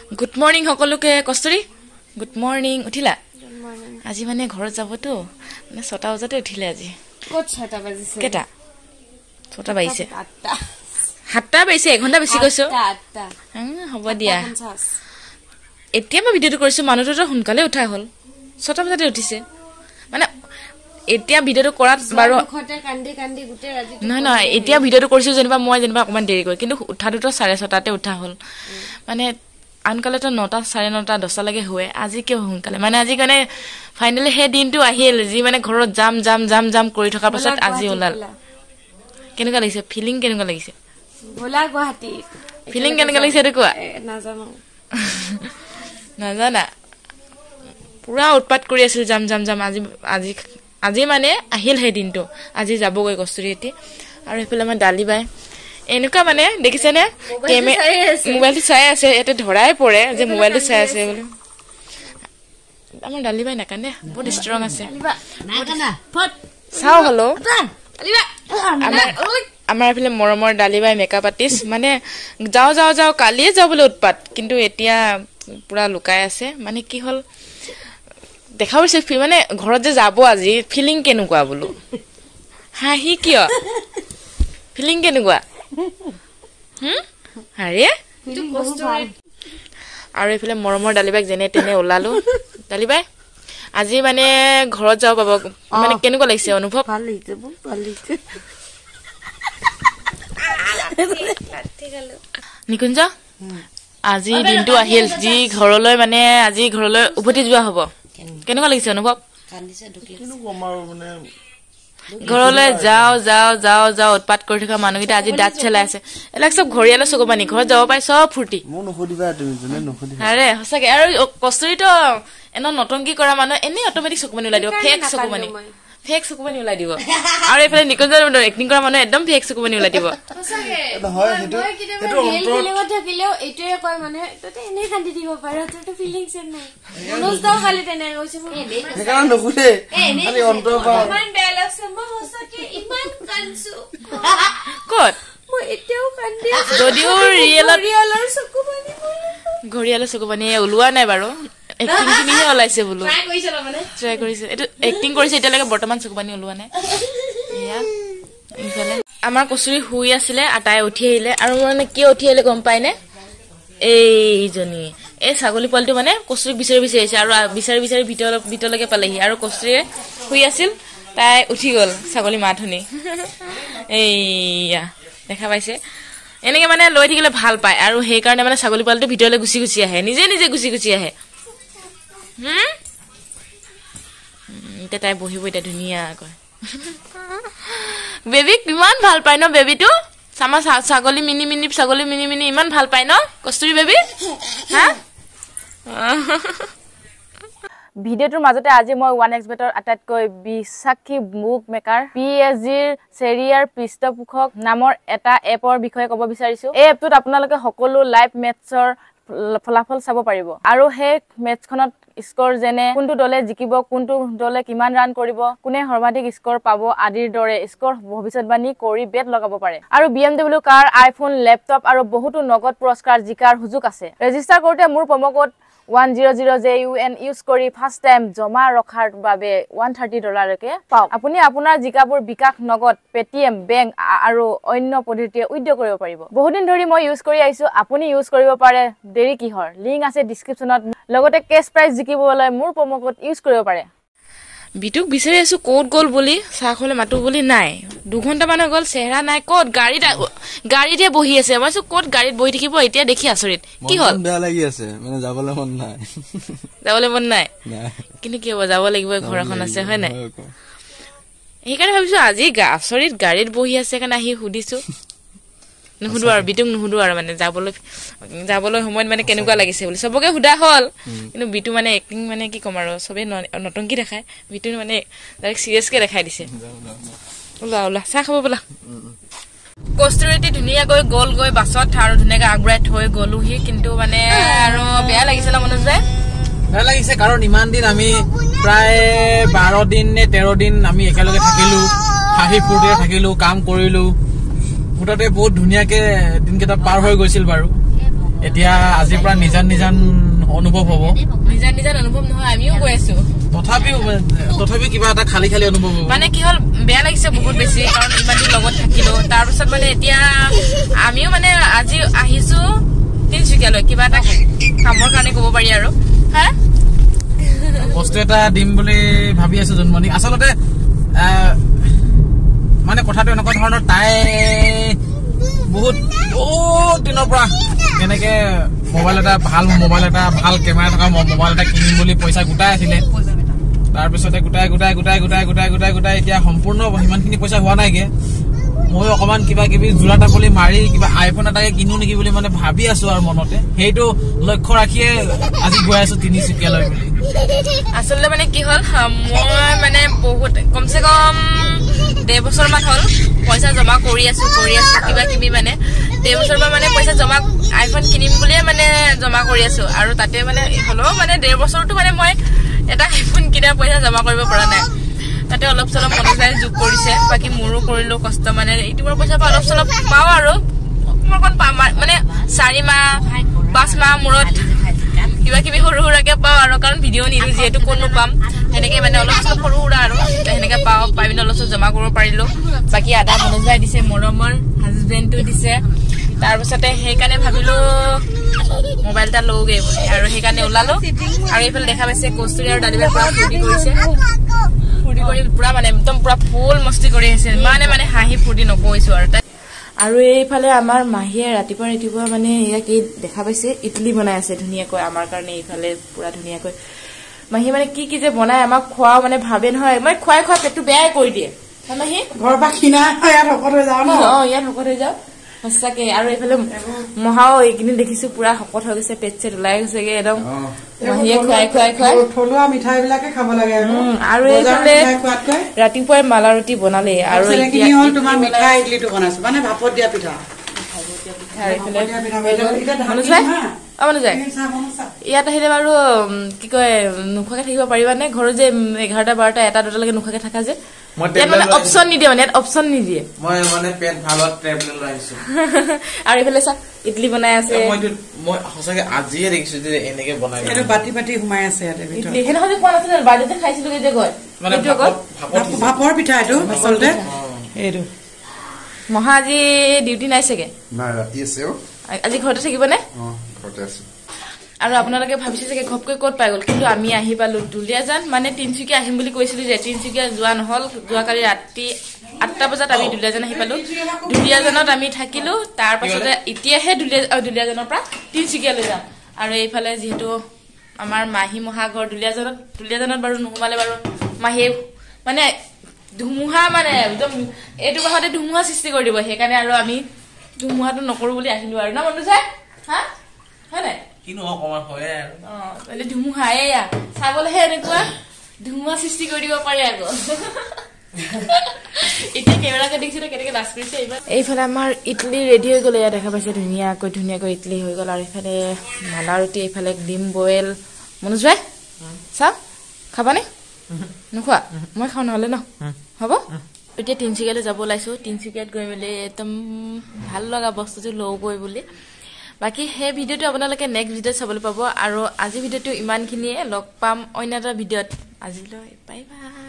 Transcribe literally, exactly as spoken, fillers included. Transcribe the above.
good morning সকলোকে কষ্টুৰি good morning উঠিলা আজি মানে ঘৰত যাবতো মানে ছটা বজাতে উঠিলে আজি কত ছটা বাজিছে কেটা ছটা বাজিছে আঠটা সাতটা বাজিছে এক ঘণ্টা বেছি কৈছো আঠটা হ'ব দিয়া এতিয়া মই ভিডিঅ'টো কৰিছো মানুহটো সোনকালে উঠা হ'ল ছটা বজাতে উঠিছে মানে এতিয়া ভিডিঅ'টো কৰাত বাৰু কান্দি কান্দি গুটে ৰাতি নহয় নহয় এতিয়া ভিডিঅ'টো কৰিছো যেনিবা মই যেনিবা অকমান দেৰি কৰি কিন্তু উঠাটোতো চাৰে ছটাতে উঠা হ'ল মানে আনকালেতো নটা চাৰে নটা দহটা লাগে হয় আজি কিয় সোনকালে মানে আজি কাৰণে ফাইনেলি সেই দিনটো আহিল যি মানে ঘৰত জাম জাম জাম জাম কৰি থকাৰ পাছত আজি ওলাল কেনেকুৱা লাগিছে ফিলিং কেনেকুৱা লাগিছে ভোলা গুৱাহাটী ফিলিং কেনেকুৱা লাগিছে এইটো কোৱা নাজানো নাজানা পুৰা উৎপাত কৰি আছিল জাম জাম জাম আজি আজি আজি মানে আহিল সেই দিনটো আজি যাবগৈ কষ্টুৰি এটি আৰু এইফালে আমাৰ দালি বাই এনেকুৱা মানে দেখিছেনে মোবাইলটো চাই আছে ইয়াতে ধৰাই পৰে যে মোবাইলটো চাই আছে বুলি আমাৰ দালি বাই নাকান্দে বহুত ষ্ট্ৰং আছে চাও হলো আমাৰ এইফালে মৰমৰ দালি বাই মেকআপ আৰ্টিষ্ট মানে যাও যাও যাও কালিয়ে যাও বুলি উৎপাত কিন্তু এতিয়া পুৰা লুকাই আছে মানে কি হ'ল দেখা পাইছে মানে ঘৰত যে যাব আজি ফিলিং কেনেকুৱা বোলো হাঁহি কিয় ফিলিং কেনেকুৱা হুম আৰে আৰু এইফালে মৰমৰ দালিবাইক যেনে তেনে ওলালো দালিবাই আজি মানে ঘৰত যাব পাব মানে কেনেকুৱা লাগিছে অনুভৱ ভাল লাগিছে বহুত ভাল লাগিছে নিকুঞ্জ আজি দিনটো আহিল যি ঘৰলৈ মানে আজি ঘৰলৈ উভতি যোৱা হ'ব কেনেকুৱা লাগিছে অনুভৱ ঘৰলৈ যাও যাও যাও যাও উৎপাত কৰি থকা মানুহকেইটা আজি দাঁত চেলাই আছে এইবিলাক চব ঘৰিয়ালৈ চকু পানী ঘৰত যাব পাই চব ফূৰ্তি আৰে সঁচাকে আৰু কষ্টুৰিতো এনে নটংকি কৰা মানুহ এনেই অটমেটিক চকু পানী ওলাই দিব ফেক চকু পানী ফেক চকু পানী ওলাই দিব আৰু এইফালে নিকুঞ্জৰ এক্টিং কৰা মানুহ একদম ফেক চকু পানী ওলাই দিব কত যদিও ঘৰিয়ালৰ চকু পানী ওলোৱা নাই বাৰু এক্টিং খিনিহে ওলাইছে বোলো ট্ৰাই কৰিছে এইটো এক্টিং কৰিছে এতিয়ালৈকে বৰ্তমান চকু পানী ওলোৱা নাই এয়া ইফালে আমাৰ কচুৰি শুই আছিলে আটাই উঠি আহিলে আৰু মানে কিয় উঠি আহিলে গম পাইনে এইজনী এই ছাগলী পোৱালিটো মানে কচুৰিক বিচাৰি বিচাৰি আহিছে আৰু বিচাৰি বিচাৰি ভিতৰ ভিতৰলৈকে পালেহি আৰু কচুৰিয়ে শুই আছিল তাই উঠি গ'ল ছাগলী মা ধুনী এইয়া দেখা পাইছে এনেকে মানে লৈ থাকিলে ভাল পায় আৰু সেইকাৰণে মানে ছাগলী পোৱালিটো ভিতৰলৈ গুচি গুচি আহে নিজে নিজে গুচি গুচি আহে হুম এতিয়া তাই বহিব এতিয়া ধুনীয়াকৈ বেবীক ইমান ভাল পায় ন বেবীটো আমাৰ ছাগলী মিনি মিনি ছাগলী মিনি মিনি ইমান ভাল পায় ন কষ্টুৰি বেবী হা ভিডিঅ'টোৰ মাজতে আজি মই ওৱান এক্স বেটৰ আটাইতকৈ বিশ্বাসী বুক মেকাৰ পি এছ জিৰ চেৰিয়াৰ পৃষ্ঠপোষক নামৰ এটা এপৰ বিষয়ে ক'ব বিচাৰিছো এই এপটোত আপোনালোকে সকলো লাইভ মেটছৰ ফলাফল চাব পাৰিব আৰু সেই মেটছখনত স্ক'ৰ যেনে কোনটো দলে জিকিব কোনটো দলে কিমান ৰান কৰিব কোনে সৰ্বাধিক স্ক'ৰ পাব আদিৰ দৰে স্ক'ৰ ভৱিষ্যতবাণী কৰি বেট লগাব পাৰে আৰু B M W car iPhone laptop আৰু বহুতো নগদ পুৰস্কাৰ জিকাৰ সুযোগ আছে ৰেজিষ্টাৰ কৰোঁতে মোৰ promo' code one zero' zero' J U N use কৰি ফাৰ্ষ্ট টাইম জমা ৰখাৰ বাবে ওৱান থাৰ্টি ডলাৰলৈকে পাওক আপুনি আপোনাৰ জিকাবোৰ বিকাশ নগদ পেটিএম বেংক আৰু অন্য পদ্ধতিৰে উইথড্ৰ কৰিব পাৰিব বহুদিন ধৰি মই ইউজ কৰি আহিছো আপুনি ইউজ কৰিব পাৰে দেৰি কিহৰ লিংক আছে ডিছক্ৰিপশ্যনত লগতে কেছ প্ৰাইজ জিকিবলৈ মোৰ প্ৰম' কোড ইউজ কৰিব পাৰে বিটুক বিচাৰি আছো ক'ত গ'ল বুলি চাহ খলে মাতো বুলি নাই দুঘণ্টা মান গ'ল চেহেৰা নাই ক'ত গাড়ীত গাড়ীতে বহি আছে মই ক'ত গাড়ীত বহি থাকিব এতিয়া দেখি আচৰিত কি হ'ল বেয়া লাগি আছে মানে যাবলৈ মন নাই যাবলৈ মন নাই কিন্তু কি হ'ব যাব লাগিব ঘৰ এখন আছে হয় নাই সেইকাৰণে ভাবিছো আজি আচৰিত গাড়ীত বহি আছে কাৰণে আহি সুধিছো নুসুধো আৰু বিটুক নুসুধো আৰু মানে যাবলৈ যাবলৈ সময়ত মানে কেনেকুৱা লাগিছে বুলি চবকে সোধা হ'ল কিন্তু বিটু মানে এক্টিং মানে কি ক'ম আৰু চবেই নটংকি দেখায় বিটু মানে ডাইৰেক্ট চিৰিয়াছকে দেখাই দিছে ওলা ওলা চাহ খাব বোলা কষ্টুৰিটি ধুনীয়াকৈ গ'ল গৈ বাছত আৰু ধুনীয়াকৈ আগবঢ়াই থৈ গ'লোহি কিন্তু মানে আৰু বেয়া লাগিছে না মনোজ ভাই বেয়া লাগিছে কাৰণ ইমান দিন আমি প্ৰায় বাৰ দিন নে তেৰ দিন আমি একেলগে থাকিলো হাঁহি ফূৰ্তিৰে থাকিলো কাম কৰিলো মুঠতে বহুত ধুনীয়াকে দিনকেইটা পাৰ হৈ গৈছিল বাৰু এতিয়া আজিৰ পৰা নিজান নিজান অনুভৱ হ'ব নিজান নিজান অনুভৱ নহয় আমিও গৈ আছো তথাপিও তথাপিও কিবা এটা খালি খালি অনুভৱ হ'ব মানে কি হ'ল বেয়া লাগিছে বহুত বেছি কাৰণ ইমান দিন লগত থাকিলো তাৰপিছত মানে এতিয়া আমিও মানে আজি আহিছো তিনচুকীয়ালৈ কিবা এটা কামৰ কাৰণে ক'ব পাৰি আৰু হা বস্তু এটা দিম বুলি ভাবি আছো জন্মদিন আচলতে মানে কথাটো এনেকুৱা ধৰণৰ তাই বহুত বহুত দিনৰ পৰা এনেকে মোবাইল এটা ভাল মোবাইল এটা ভাল কেমেৰা থকা মোবাইল এটা কিনিম বুলি পইচা গোটাই আছিলে তাৰপিছতে গোটাই গোটাই গোটাই গোটাই গোটাই গোটাই গোটাই এতিয়া সম্পূৰ্ণ সিমানখিনি পইচা হোৱা নাইগে মই অকমান কিবা কিবি জোৰা টাপলি মাৰি কিবা আইফোন এটাকে কিনো নেকি বুলি মানে ভাবি আছো আৰু মনতে সেইটো লক্ষ্য ৰাখিয়ে আজি গৈ আছো তিনিচুকীয়ালৈ বুলি আচলতে মানে কি হ'ল মই মানে বহুত কমচে কম ডেৰ বছৰ মান হ'ল পইচা জমা কৰি আছো কৰি আছো কিবা কিবি মানে ডেৰ বছৰ মান মানে পইচা জমা আইফোন কিনিম বুলিয়ে মানে জমা কৰি আছো আৰু তাতে মানে হ'লেও মানে ডেৰ বছৰটো মানে মই এটা আইফোন কিনাৰ পইচা জমা কৰিব পৰা নাই তাতে অলপ চলপ মনোজাই যোগ কৰিছে বাকী মোৰো কৰিলো কষ্ট মানে ইউটিউবৰ পইচা পৰা অলপ চলপ পাওঁ আৰু অকণ পাম মানে চাৰি মাহ পাঁচ মাহ মূৰত কিবা কিবি সৰু সুৰাকে পাওঁ আৰু কাৰণ ভিডিঅ' নিদিওঁ যিহেতু কোনো পাম সেনেকে মানে অলপ চলপ সৰু সুৰা আৰু সেনেকে পাওঁ পাই পিনে অলপ চলপ জমা কৰিব পাৰিলো বাকী আদা মনোজাই দিছে মৰমৰ হাজবেণ্ডটো দিছে তাৰপিছতে সেইকাৰণে ভাবিলো মোবাইল এটা লওঁগে আৰু সেইকাৰণে ওলালো আৰু এইফালে দেখা পাইছে কস্তুৰী আৰু দালিবাই পুৰা ফূৰ্তি কৰিছে ফূৰ্তি কৰি পুৰা মানে একদম পুৰা ফুল মস্তি কৰি আছে মানে মানে হাঁহি ফূৰ্তি নকৈছো আৰু তাই আৰু এইফালে আমাৰ মাহীয়ে ৰাতিপুৱা ৰাতিপুৱা মানে ইয়াক এই দেখা পাইছে ইডলি বনাই আছে ধুনীয়াকৈ আমাৰ কাৰণে এইফালে পুৰা ধুনীয়াকৈ মাহী মানে কি কি যে বনাই আমাক খোৱাও মানে ভাবে নহয় মানে খুৱাই খুৱাই পেটটো বেয়াই কৰি দিয়ে মাহী ঘৰৰ পৰা কিনা ইয়াত শকত হৈ যাওঁ ন অ ইয়াত শকত হৈ যাওঁ সঁচাকে আৰু এইফালে মহাও এইখিনি দেখিছো পুৰা শকত হৈ গৈছে পেট চেট ওলাই গৈছেগে একদম মাহীয়ে খুৱাই খুৱাই খুৱাই থলুৱা মিঠাই বিলাকে খাব লাগে আৰু এইফালে ৰাতিপুৱাই মালা ৰুটি বনালে আৰু হ'ল তোমাৰ মিঠাই ইডলিটো বনাইছো মানে ভাপত দিয়া পিঠা ইয়াত আহিলে বাৰু কি কয় নোখোৱাকে থাকিব পাৰিবা নে ঘৰত যে এঘাৰটা বাৰটা এটা দুটালৈকে নোখোৱাকে থাকা যে ইয়াত মানে অপচন নিদিয়ে মানে ইয়াত অপচন নিদিয়ে মই মানে পেট ভালত টেবলেট লৈ আহিছো আৰু এইফালে চা ইডলি বনাই আছে মই সঁচাকে আজিয়ে দেখিছো যে এনেকে বনাই এইটো বাটি বাটি সোমাই আছে ইয়াতে ভিতৰত ইডলি সেইদিনাখন যে খোৱা নাছিলে বাজেটে খাইছিলো যে গৈ ভাপৰ পিঠা এইটো আচলতে এইটো মহা আজি ডিউটি নাই চাগে নাই ৰাতি আছে আজি ঘৰতে থাকিব নে ঘৰতে আছে আৰু আপোনালোকে ভাবিছে চাগে ঘপকৈ ক'ত পাই গ'ল কিন্তু আমি আহি পালো দুলীয়াজান মানে তিনচুকীয়া আহিম বুলি কৈছিলো যে তিনচুকীয়া যোৱা নহ'ল যোৱাকালি ৰাতি আঠটা বজাত আমি দুলীয়াজান আহি পালো দুলীয়াজানত আমি থাকিলো তাৰ পাছতে এতিয়াহে দুলীয়া দুলীয়াজানৰ পৰা তিনচুকীয়ালৈ যাম আৰু এইফালে যিহেতু আমাৰ মাহী মহাঘৰ দুলীয়াজানত দুলীয়াজানত বাৰু নোসোমালে বাৰু মাহীয়ে মানে ধুমুহা মানে একদম এইটো মাহতে ধুমুহা সৃষ্টি কৰি দিব সেইকাৰণে আৰু আমি ধুমুহাটো নকৰো বুলি আহিলো আৰু না মনটো চাই হা হয় নাই কিনো অকমান হয় আৰু অ মানে ধুমুহা এয়া চাবলেহে এনেকুৱা ধুমুহা সৃষ্টি কৰি দিব পাৰে আকৌ এতিয়া কেমেৰাকে দেখিছো কেনেকে লাজ কৰিছে এইবাৰ এইফালে আমাৰ ইডলি ৰেডি হৈ গ'ল এয়া দেখা পাইছে ধুনীয়াকৈ ধুনীয়াকৈ ইডলি হৈ গ'ল আৰু এইফালে মালা ৰুটি এইফালে ডিম বইল মনোজ ভাই চাওঁ খাবানে নোখোৱা মই খাওঁ নহ'লে ন হ'ব এতিয়া তিনচুকীয়ালৈ যাব ওলাইছো তিনচুকীয়াত গৈ মেলি একদম ভাল লগা বস্তুটো লওঁগৈ বুলি বাকি সেই ভিডিঅ'টো আপোনালোকে নেক্সট ভিডিঅ'ত চাবলৈ পাব আৰু আজি ভিডিঅ'টো ইমানখিনিয়ে লগ পাম অন্য এটা ভিডিঅ'ত আজিলৈ বাই বাই